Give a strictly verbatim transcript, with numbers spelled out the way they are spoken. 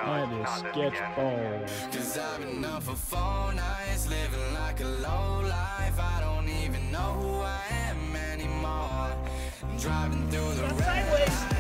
That is sketch balls. Cause I've been up for four nights, living like a low life. I don't even know who I am anymore. Driving through the red light.